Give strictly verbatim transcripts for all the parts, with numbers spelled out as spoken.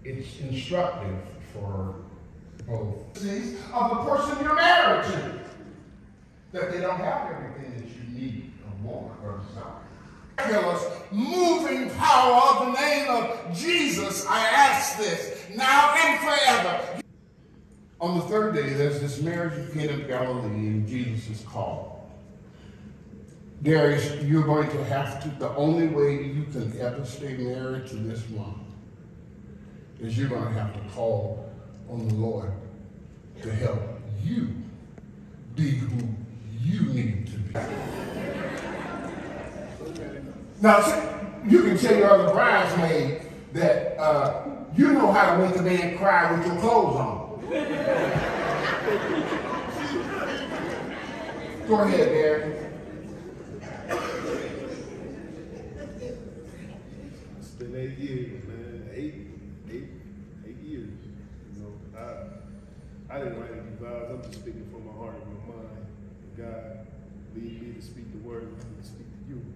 it's instructive for both of the person you're married to, that they don't have everything that you need or want or desire. Moving power of the name of Jesus, I ask this now and forever. On the third day, there's this marriage in Cana of Galilee, and Jesus is called. Darius, you're going to have to, the only way you can ever stay married to this woman is you're going to have to call on the Lord to help you be who you need to be. Now, you can tell your other bridesmaid that uh, you know how to make a man cry with your clothes on. Go ahead, Darius. It's been eight years, man. Eight, eight, eight years. You know, I, I didn't write any vows. I'm just speaking from my heart and my mind. God, lead me to speak the word, lead me to speak to you.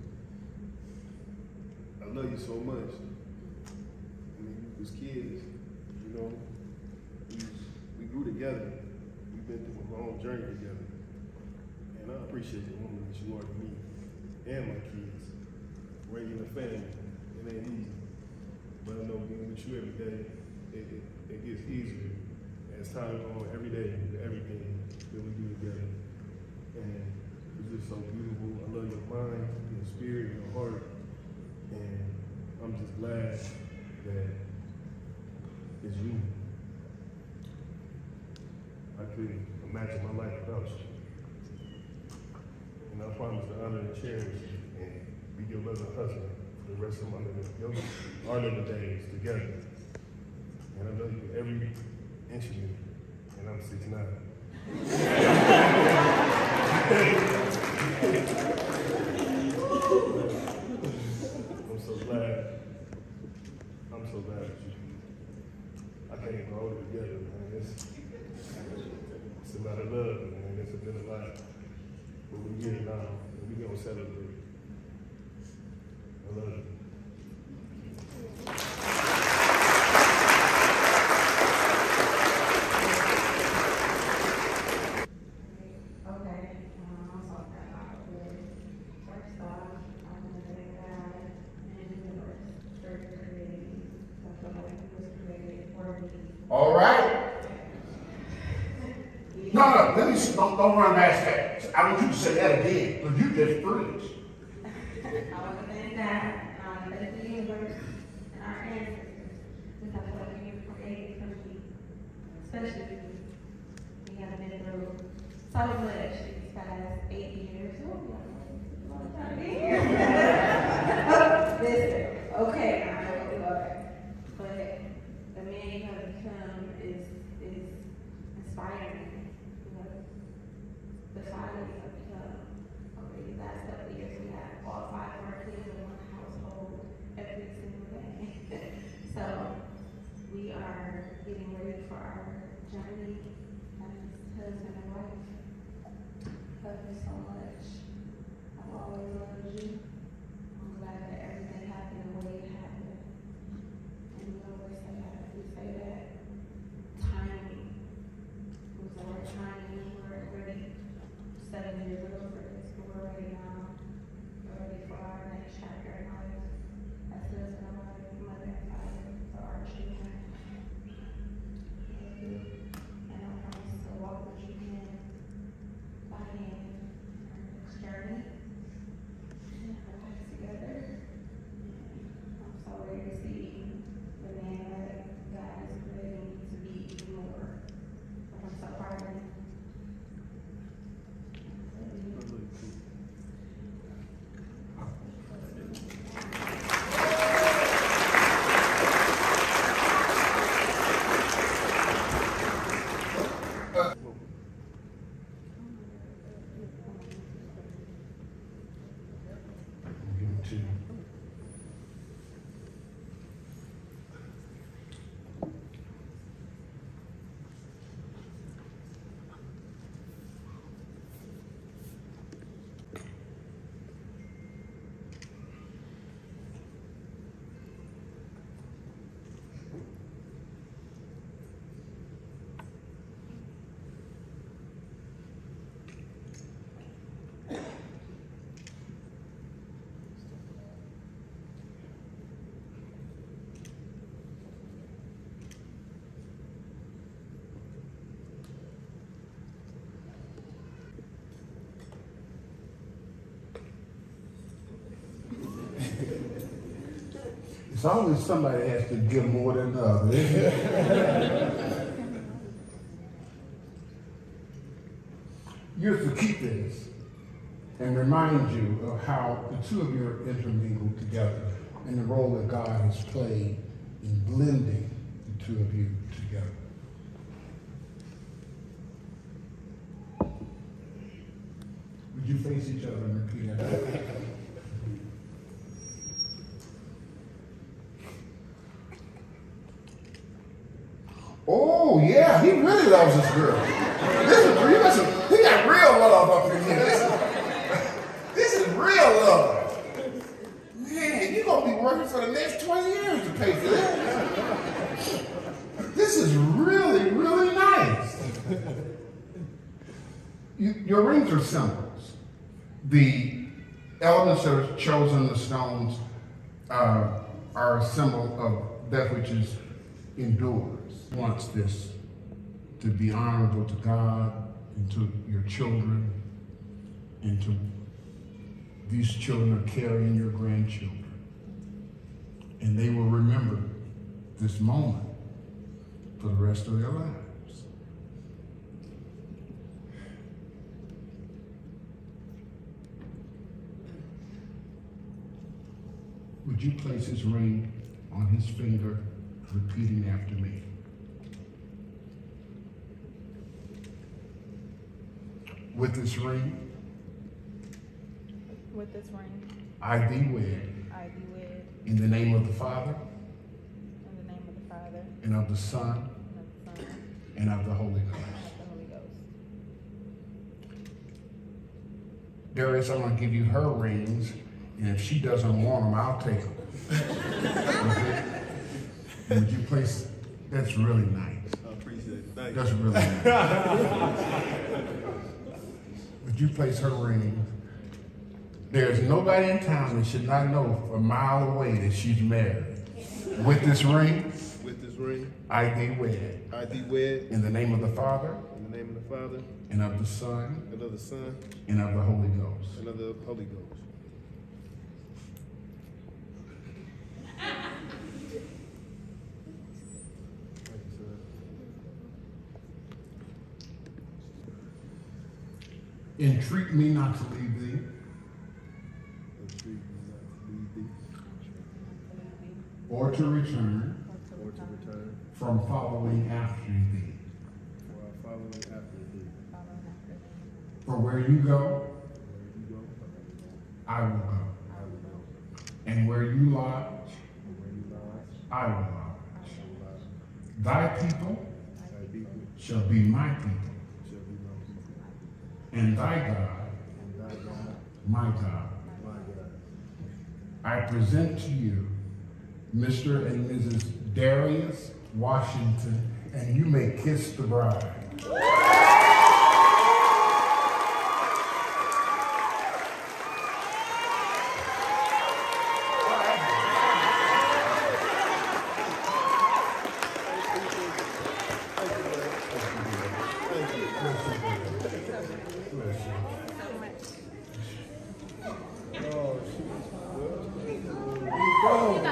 I love you so much. I mean, we was kids, you know. We, we grew together. We've been through a long journey together. And I appreciate the woman that you are to me and my kids. Raising a family, it ain't easy. But I know being with you every day, it, it, it gets easier as time goes on, every day, with everything that we do together. And it's just so beautiful. I love your mind, your spirit, your heart. And I'm just glad that it's you. I couldn't imagine my life without you. And I promise to honor and cherish you and be your loving husband for the rest of my living, our living days together. And I love you every inch of me. And I'm six nine. I'm so glad. I'm so glad that you. I can't even hold it together, man. It's, it's a lot of love, man. It's been a lot. But we get it now, and we gonna celebrate. I love you. All right. No, no, let me, don't, don't run past that. I want you to say that again, because you just preached. I want to thank God, um, thank the universe, and our ancestors, because I feel like we were created country, especially we have been through so much these past eight years. Oh, we have a lot of here. Listen, okay, I know what we are, but the man you have become is is inspiring. The father you have become over these last couple of years. We have all five of our kids in one household every single day. So we are getting ready for our journey as husband and wife. Love you so much. I've always loved you. I'm glad that everything happened the way it happened. And we always say that. We say that timing was the right timing. We were ready seven years ago for this, but we're ready now. We're ready for our next chapter in life as husband and wife, mother and father for our children. And I promise to walk with you hand by hand in our always somebody has to give more than the other, isn't it? You're to keep this and remind you of how the two of you are intermingled together and the role that God has played in blending the two of you together. Would you face each other and repeat that? Oh, yeah, he really loves this girl. This is real. Listen, he got real love up in here. This is, this is real love. Man, you're going to be working for the next twenty years to pay for this. This is really, really nice. You, your rings are symbols. The elements that are chosen, the stones, uh, are a symbol of that which is endures. Wants this to be honorable to God and to your children, and to these children are carrying your grandchildren. And they will remember this moment for the rest of their lives. Would you place his ring on his finger, repeating after me? With this ring, With this ring, I thee wed, I be wed, in the name of the Father, in the name of the Father, and of the Son, and of the Son, and of the Holy and Ghost. of the Holy Ghost. Darius, I'm going to give you her rings, and if she doesn't want them, I'll take them. Okay? Would you place, that's really nice. I appreciate it. Thank That's you. really nice. Would you place her ring? There's nobody in town that should not know a mile away that she's married. With this ring, With this ring, I thee wed, I thee wed in the name of the Father, in the name of the Father, and of the Son, and of the Son, and of the Holy Ghost. and of the Holy Ghost. Thank you, sir. Entreat me not to leave thee, Entreat me not to leave thee, or to return or to return, from following after thee. for I follow after thee. For where you go, Where you go, I will go. I will go. And where you lodge, And where you lodge, I will lodge. I will lodge. Thy people Thy people shall be my people, shall be my people, and thy God, and thy God, my God. my God. I present to you Mister and Missus Darius Washington, and you may kiss the bride. Oh,